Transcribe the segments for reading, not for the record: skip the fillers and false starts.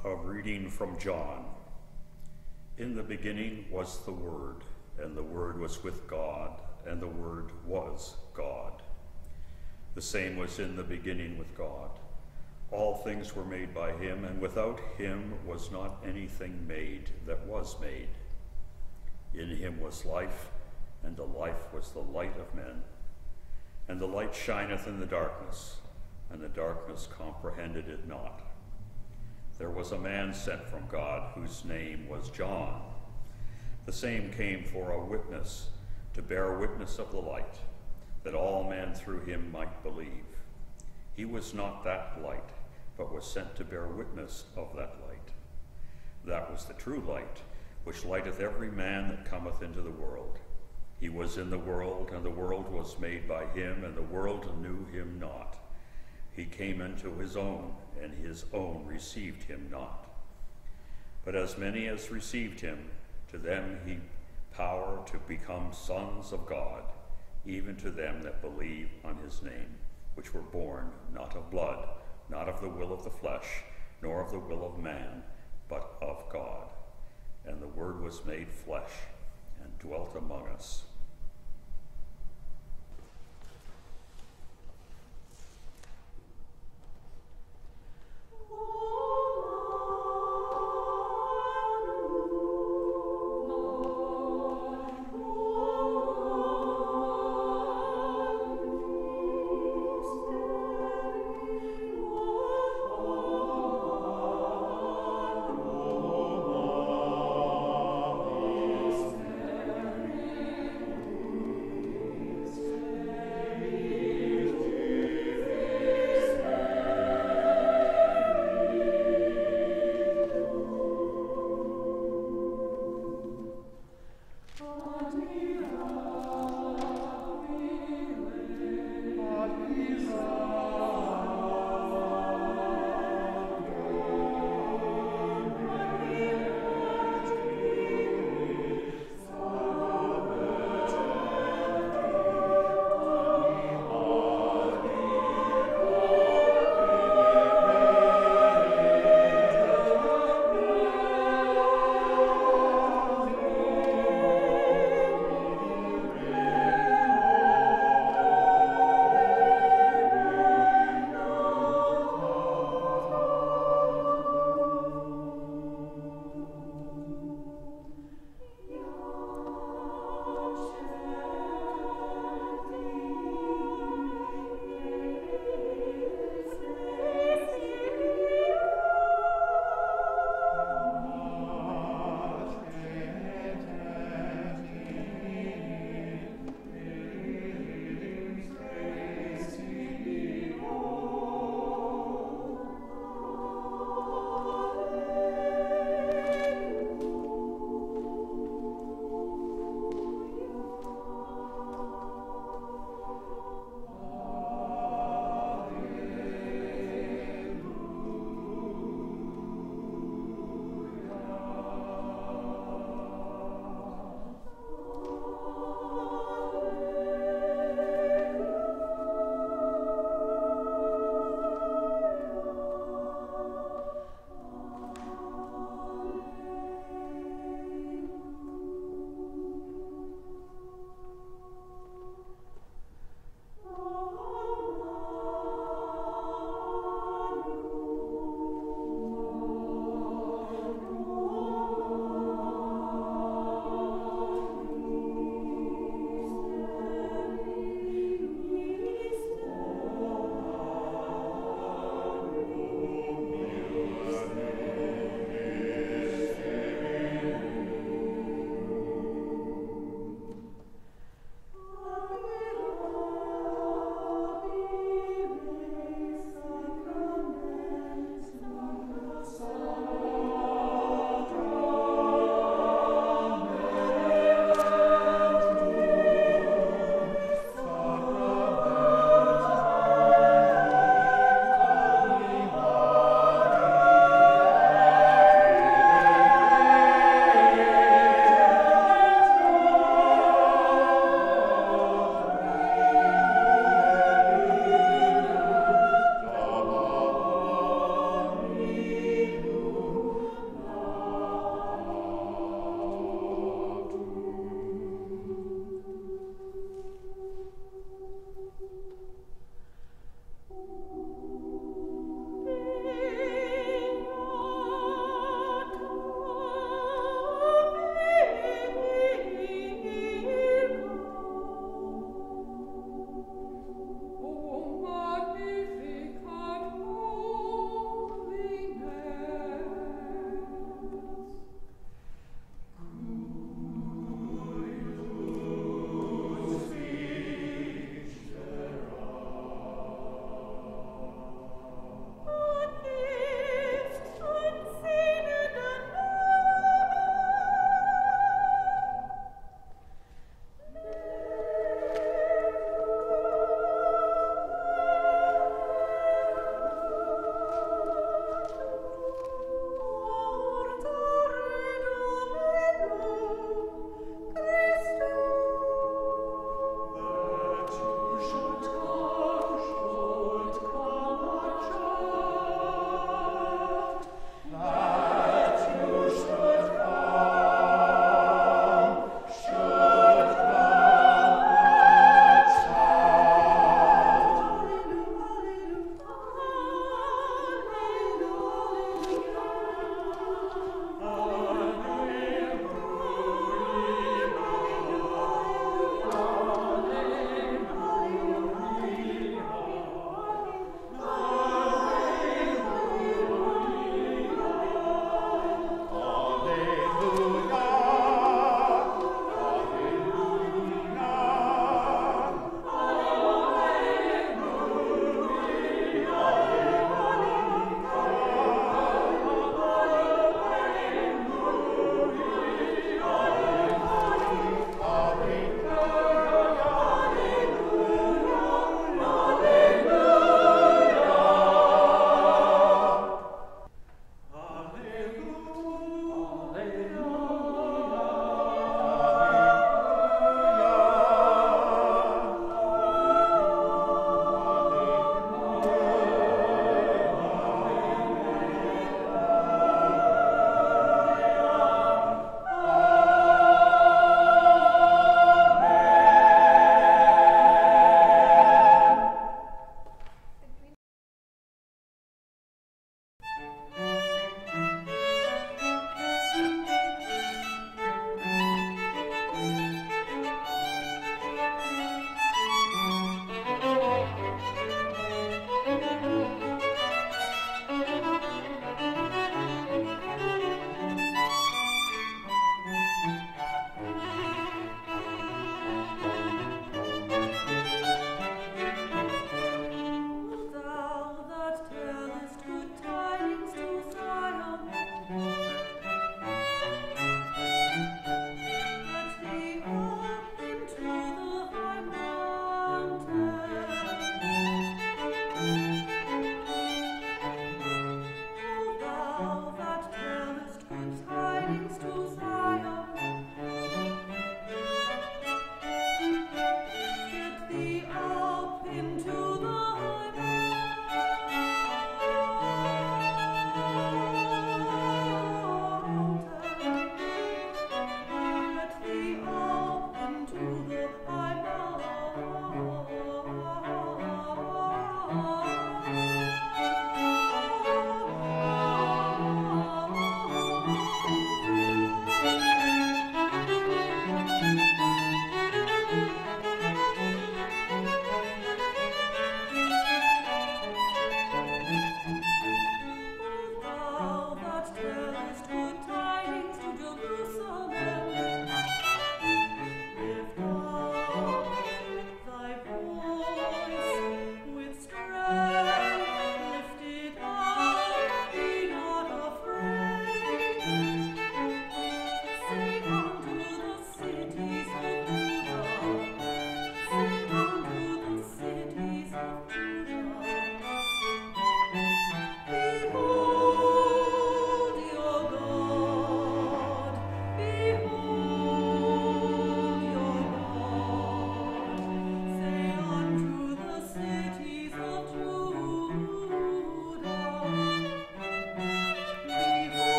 A reading from John. In the beginning was the Word, and the Word was with God, and the Word was God. The same was in the beginning with God. All things were made by him, and without him was not anything made that was made. In him was life, and the life was the light of men. And the light shineth in the darkness, and the darkness comprehended it not. There was a man sent from God, whose name was John. The same came for a witness, to bear witness of the light, that all men through him might believe. He was not that light, but was sent to bear witness of that light. That was the true light, which lighteth every man that cometh into the world. He was in the world, and the world was made by him, and the world knew him not. He came into his own, and his own received him not. But as many as received him, to them he power to become sons of God, even to them that believe on his name, which were born not of blood, not of the will of the flesh, nor of the will of man, but of God. And the Word was made flesh, and dwelt among us.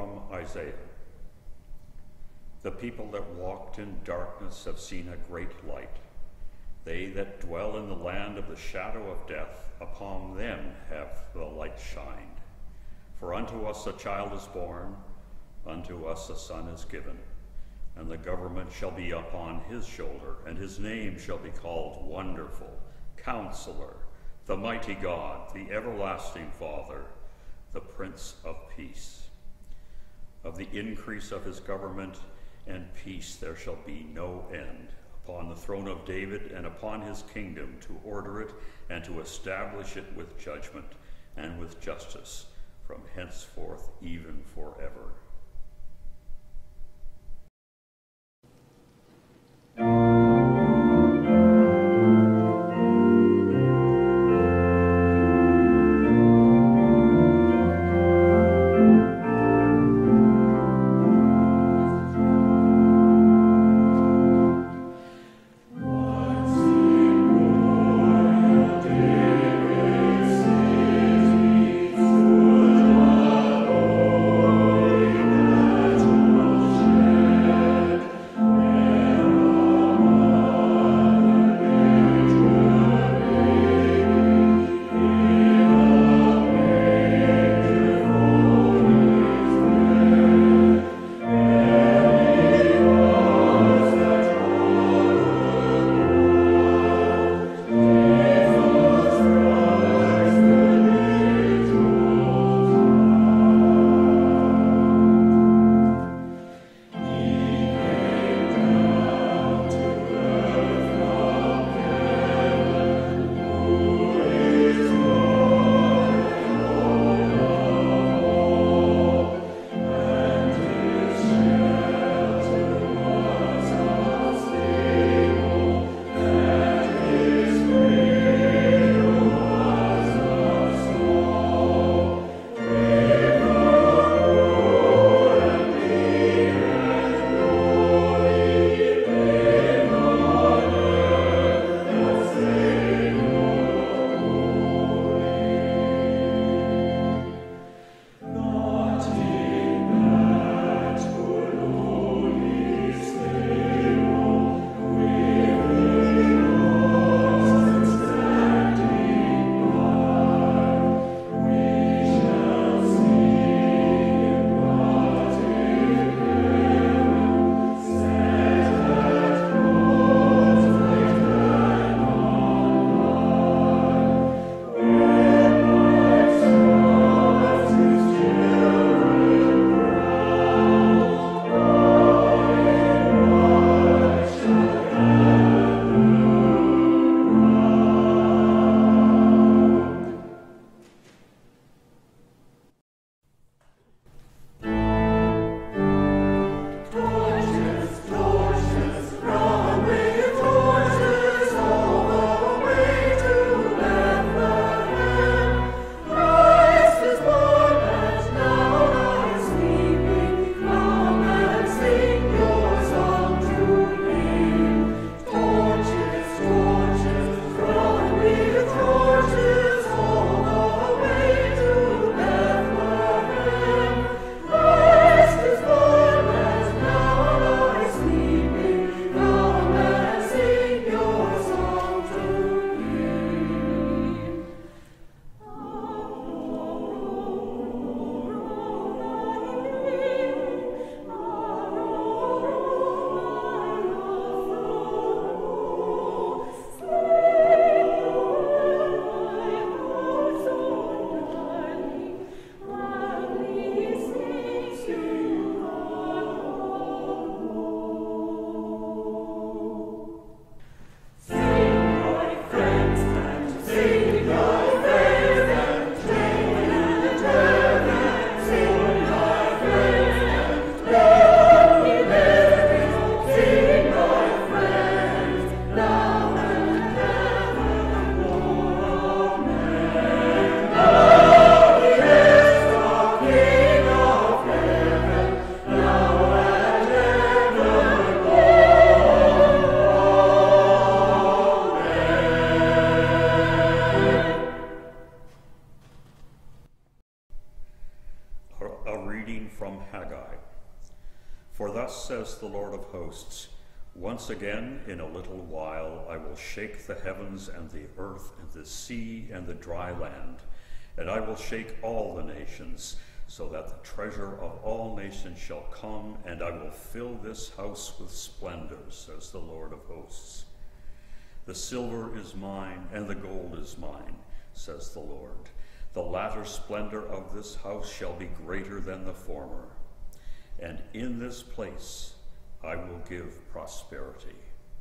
from Isaiah. The people that walked in darkness have seen a great light. They that dwell in the land of the shadow of death, upon them have the light shined. For unto us a child is born, unto us a son is given, and the government shall be upon his shoulder, and his name shall be called Wonderful, Counselor, the Mighty God, the Everlasting Father, the Prince of Peace. Of the increase of his government and peace there shall be no end, upon the throne of David and upon his kingdom, to order it and to establish it with judgment and with justice from henceforth even forever. Glory For thus says the Lord of hosts, once again in a little while I will shake the heavens and the earth and the sea and the dry land, and I will shake all the nations, so that the treasure of all nations shall come, and I will fill this house with splendor, says the Lord of hosts. The silver is mine, and the gold is mine, says the Lord. The latter splendor of this house shall be greater than the former, and in this place I will give prosperity.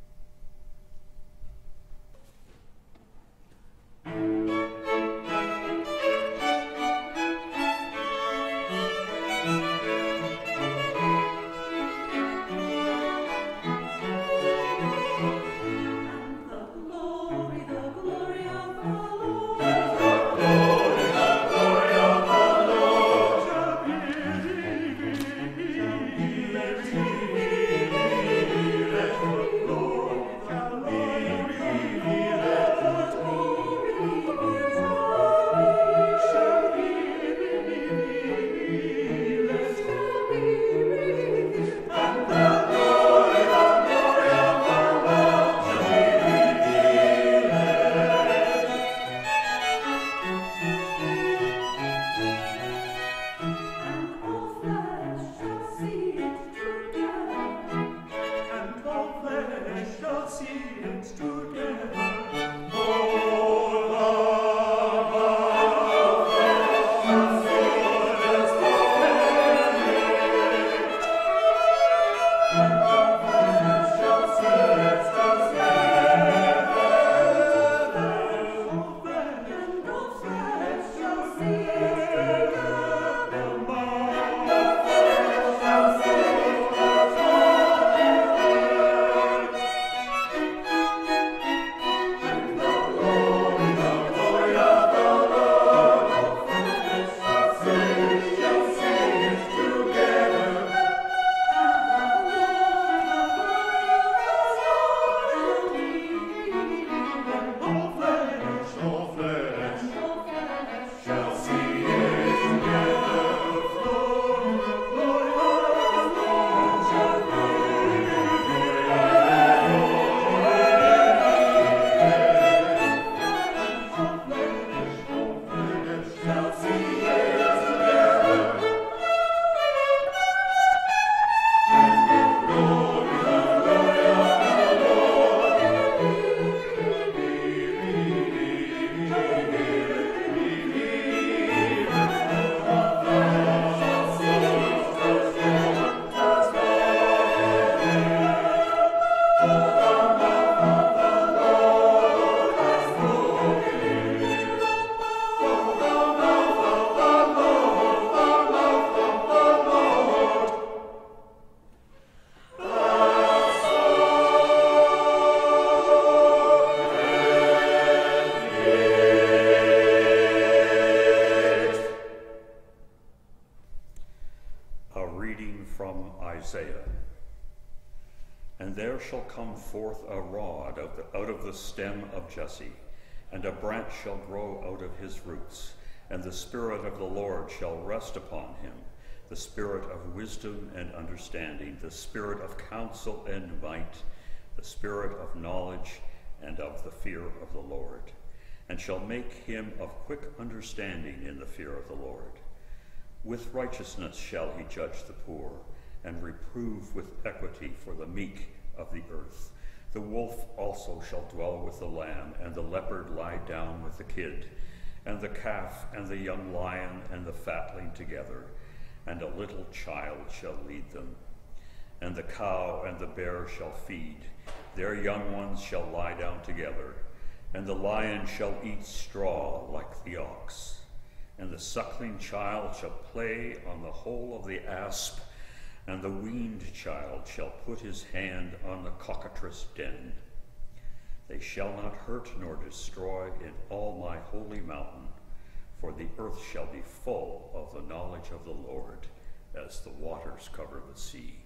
And there shall come forth a rod out of the stem of Jesse, and a branch shall grow out of his roots, and the Spirit of the Lord shall rest upon him, the Spirit of wisdom and understanding, the Spirit of counsel and might, the Spirit of knowledge and of the fear of the Lord, and shall make him of quick understanding in the fear of the Lord. With righteousness shall he judge the poor, and reprove with equity for the meek of the earth. The wolf also shall dwell with the lamb, and the leopard lie down with the kid, and the calf and the young lion and the fatling together, and a little child shall lead them. And the cow and the bear shall feed, their young ones shall lie down together, and the lion shall eat straw like the ox. And the suckling child shall play on the hole of the asp, and the weaned child shall put his hand on the cockatrice den. They shall not hurt nor destroy in all my holy mountain, for the earth shall be full of the knowledge of the Lord, as the waters cover the sea.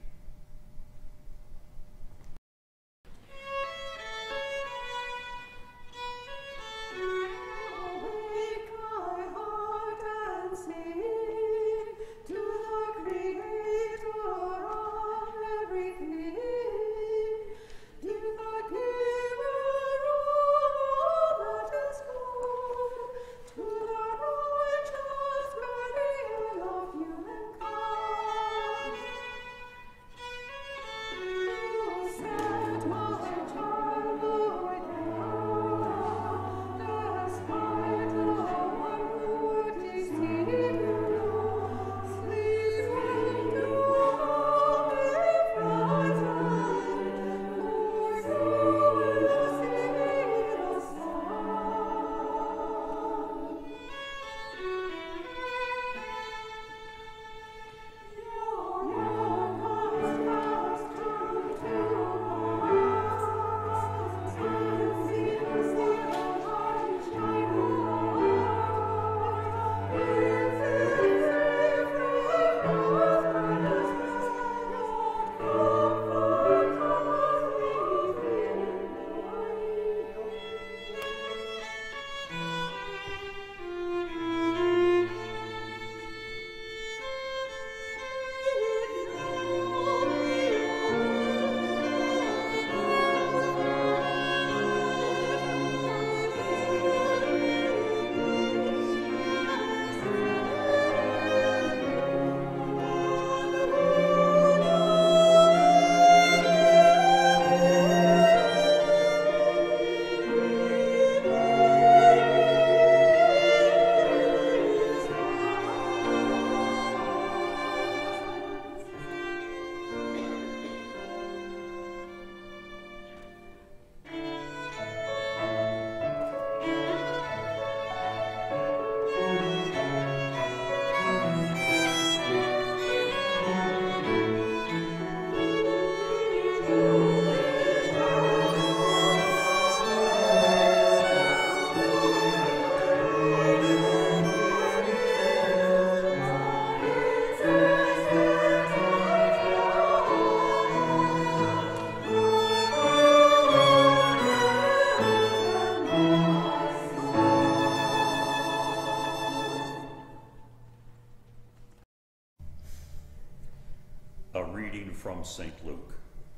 reading from St. Luke.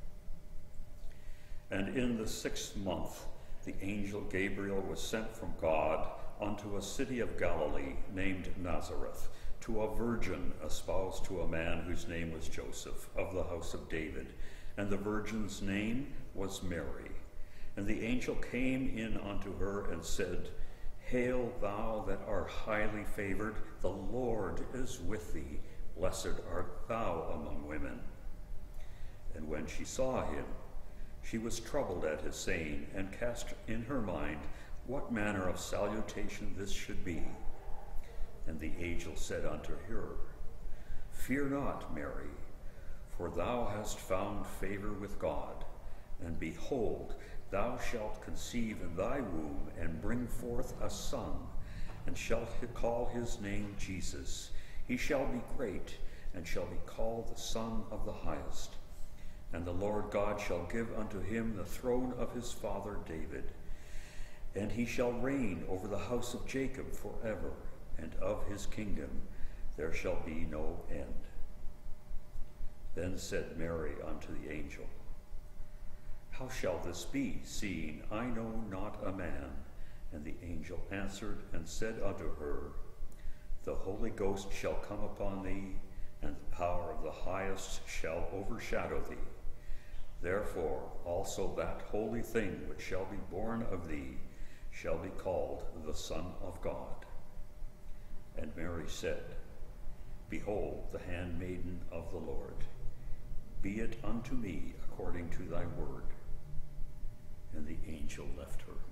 And in the 6th month, the angel Gabriel was sent from God unto a city of Galilee named Nazareth, to a virgin espoused to a man whose name was Joseph, of the house of David, and the virgin's name was Mary. And the angel came in unto her and said, Hail, thou that art highly favored, the Lord is with thee. Blessed art thou among women. And when she saw him, she was troubled at his saying, and cast in her mind what manner of salutation this should be. And the angel said unto her, Fear not, Mary, for thou hast found favor with God. And behold, thou shalt conceive in thy womb, and bring forth a son, and shalt call his name Jesus. He shall be great, and shall be called the Son of the Highest. And the Lord God shall give unto him the throne of his father David. And he shall reign over the house of Jacob forever, and of his kingdom there shall be no end. Then said Mary unto the angel, How shall this be, seeing I know not a man? And the angel answered and said unto her, The Holy Ghost shall come upon thee, and the power of the Highest shall overshadow thee. Therefore also that holy thing which shall be born of thee shall be called the Son of God. And Mary said, Behold, the handmaiden of the Lord. Be it unto me according to thy word. And the angel left her.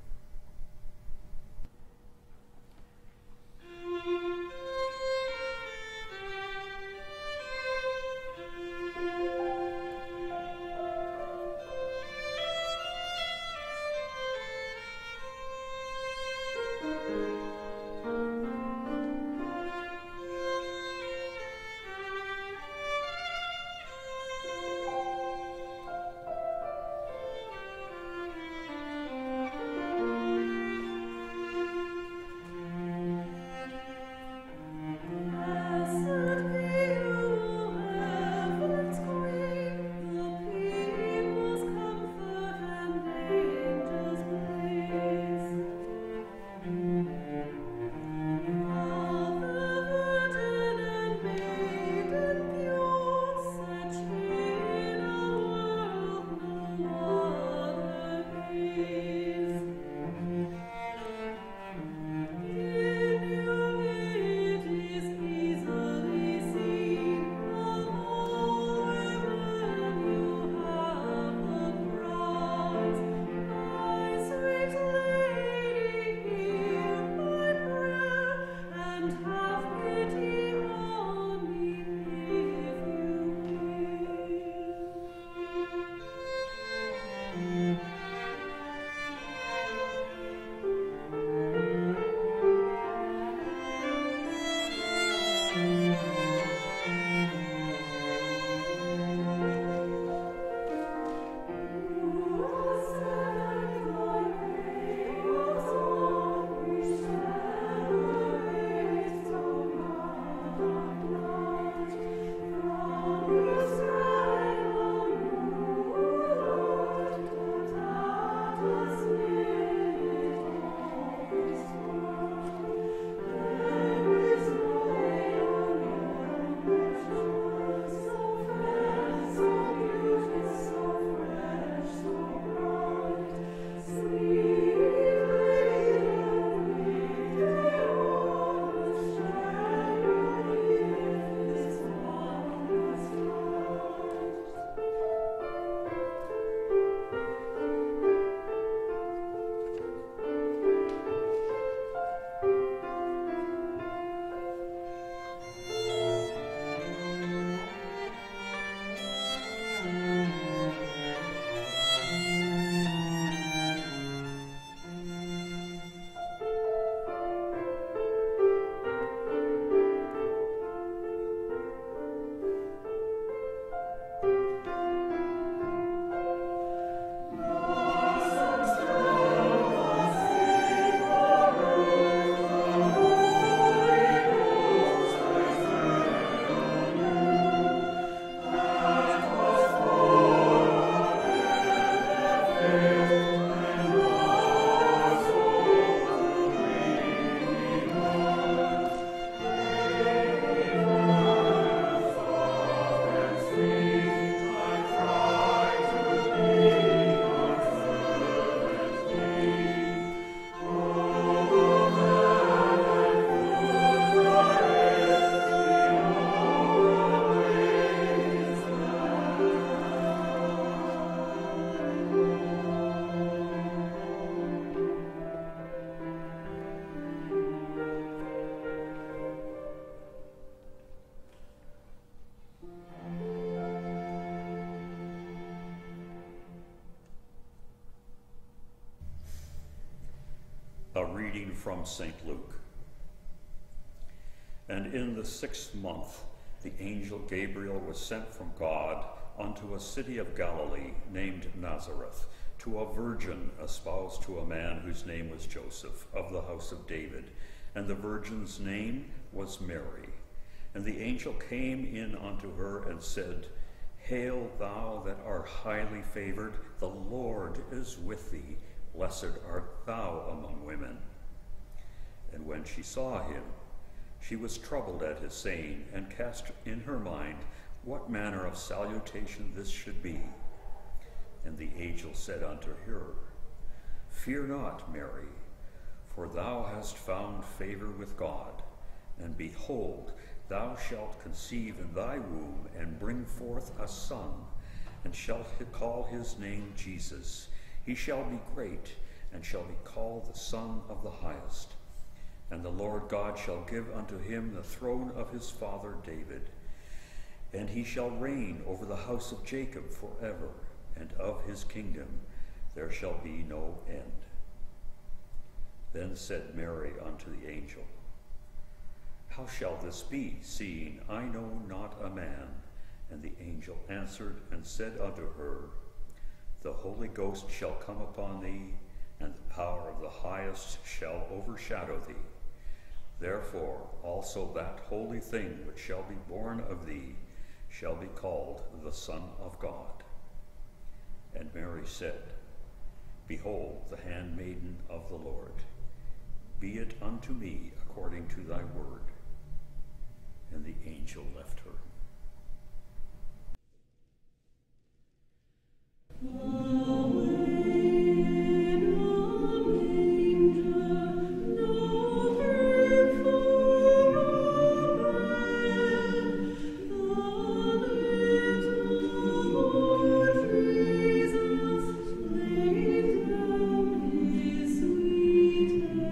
from St. Luke. And in the 6th month, the angel Gabriel was sent from God unto a city of Galilee named Nazareth, to a virgin espoused to a man whose name was Joseph, of the house of David, and the virgin's name was Mary. And the angel came in unto her and said, Hail, thou that art highly favored, the Lord is with thee. Blessed art thou among women. And when she saw him, she was troubled at his saying, and cast in her mind what manner of salutation this should be. And the angel said unto her, Fear not, Mary, for thou hast found favor with God. And behold, thou shalt conceive in thy womb, and bring forth a son, and shalt call his name Jesus. He shall be great, and shall be called the Son of the Highest. And the Lord God shall give unto him the throne of his father David. And he shall reign over the house of Jacob forever, and of his kingdom there shall be no end. Then said Mary unto the angel, How shall this be, seeing I know not a man? And the angel answered and said unto her, The Holy Ghost shall come upon thee, and the power of the Highest shall overshadow thee. Therefore also that holy thing which shall be born of thee shall be called the Son of God. And Mary said, Behold, the handmaiden of the Lord. Be it unto me according to thy word. And the angel left her.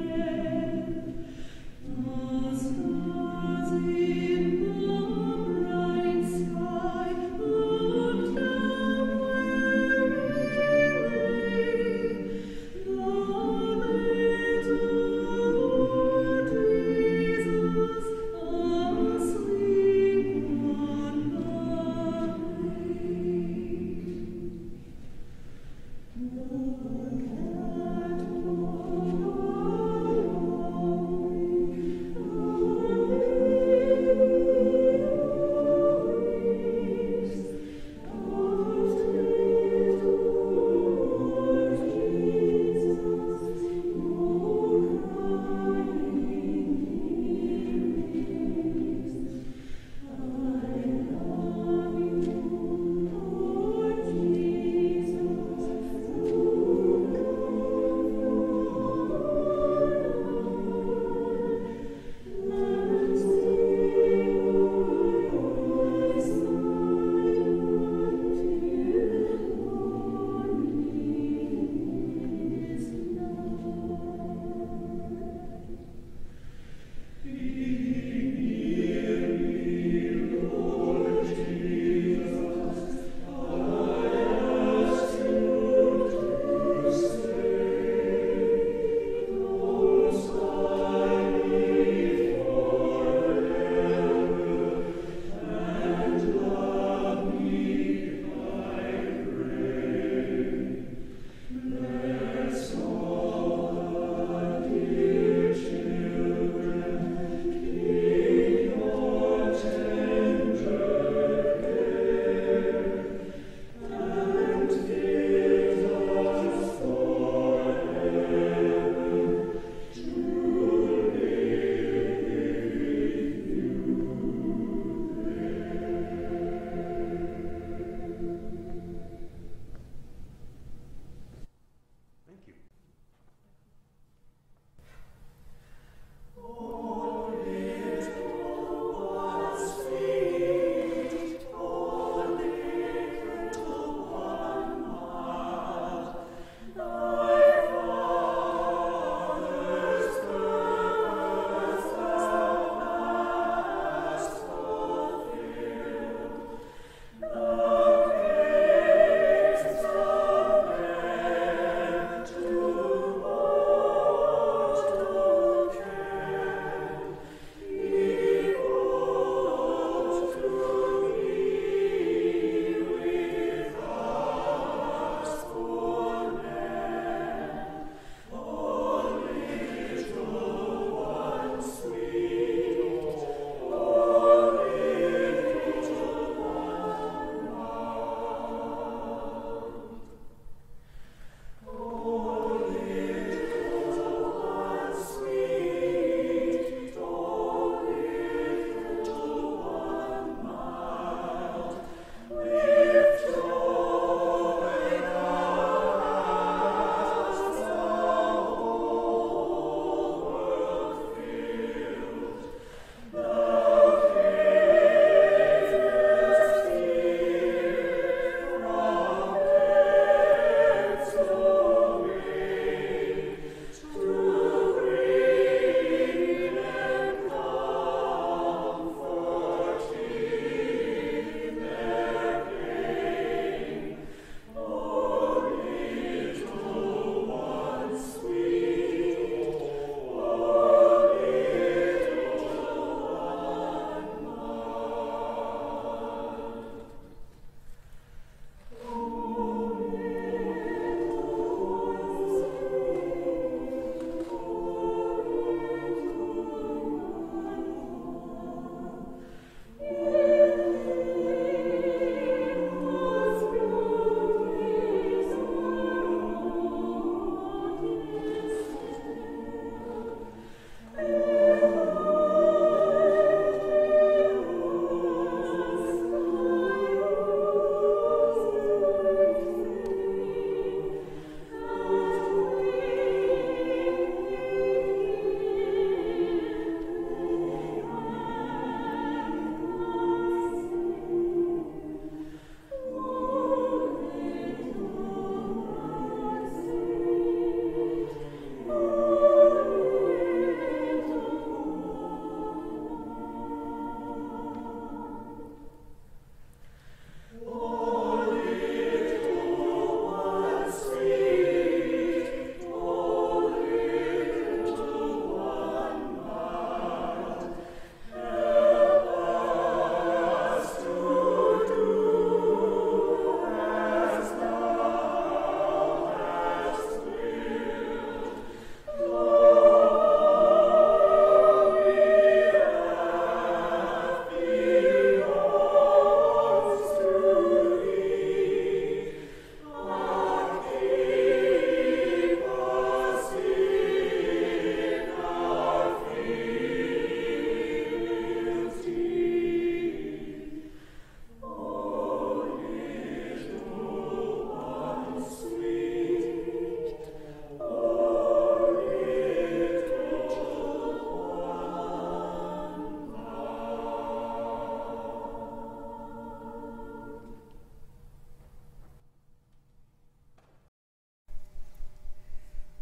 Stars in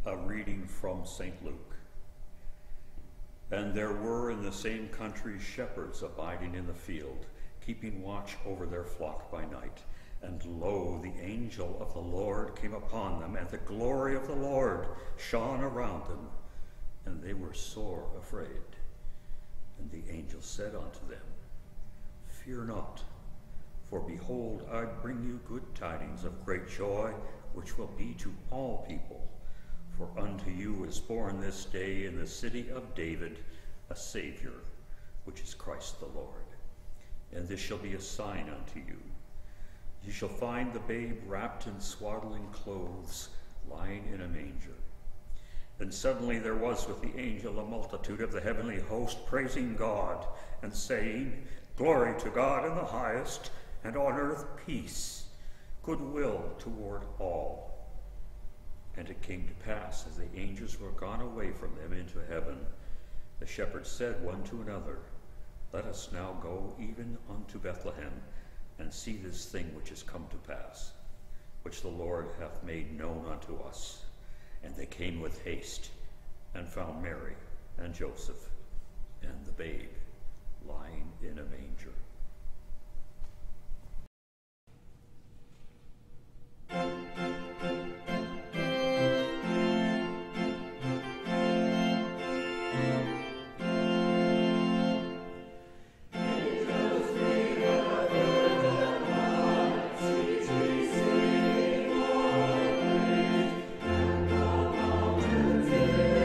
A reading from St. Luke. And there were in the same country shepherds abiding in the field, keeping watch over their flock by night. And lo, the angel of the Lord came upon them, and the glory of the Lord shone around them, and they were sore afraid. And the angel said unto them, Fear not, for behold, I bring you good tidings of great joy, which will be to all people. For unto you is born this day in the city of David a Savior, which is Christ the Lord. And this shall be a sign unto you. You shall find the babe wrapped in swaddling clothes, lying in a manger. And suddenly there was with the angel a multitude of the heavenly host, praising God, and saying, Glory to God in the highest, and on earth peace, goodwill toward all. And it came to pass, as the angels were gone away from them into heaven, the shepherds said one to another, Let us now go even unto Bethlehem, and see this thing which is come to pass, which the Lord hath made known unto us. And they came with haste, and found Mary and Joseph, and the babe lying in a manger.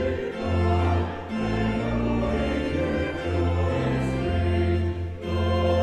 Lord.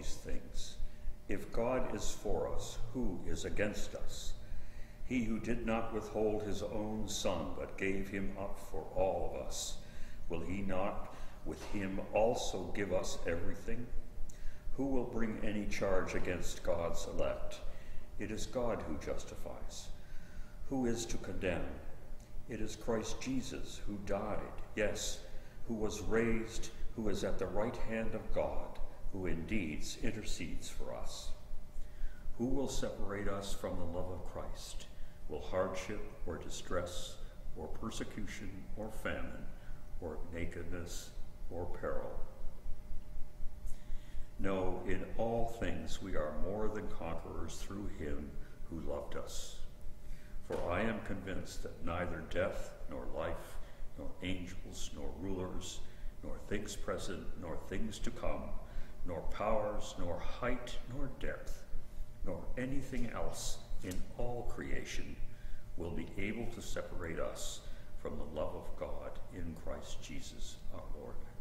these things. If God is for us, who is against us? He who did not withhold his own Son, but gave him up for all of us, will he not with him also give us everything? Who will bring any charge against God's elect? It is God who justifies. Who is to condemn? It is Christ Jesus who died, yes, who was raised, who is at the right hand of God, who indeed intercedes for us. Who will separate us from the love of Christ? Will hardship or distress or persecution or famine or nakedness or peril? No, in all things we are more than conquerors through him who loved us. For I am convinced that neither death nor life, nor angels, nor rulers, nor things present, nor things to come, nor powers, nor height, nor depth, nor anything else in all creation will be able to separate us from the love of God in Christ Jesus our Lord.